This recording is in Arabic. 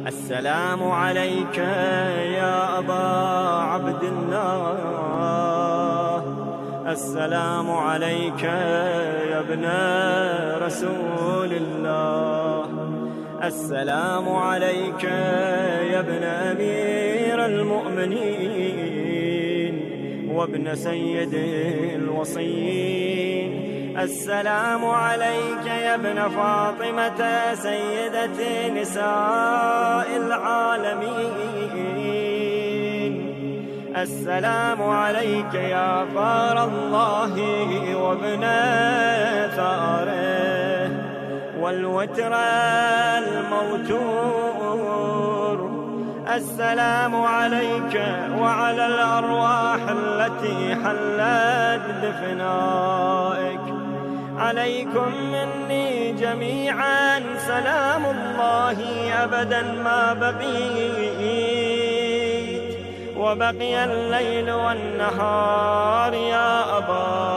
السلام عليك يا أبا عبد الله، السلام عليك يا ابن رسول الله، السلام عليك يا ابن أمير المؤمنين وابن سيد الوصيين، السلام عليك يا ابن فاطمة سيدة نساء العالمين، السلام عليك يا فار الله وابن ثاره والوتر الموتور، السلام عليك وعلى الأرواح التي حلت بفنائك، عليكم مني جميعا سلام الله أبدا ما بقيت وبقي الليل والنهار يا أبا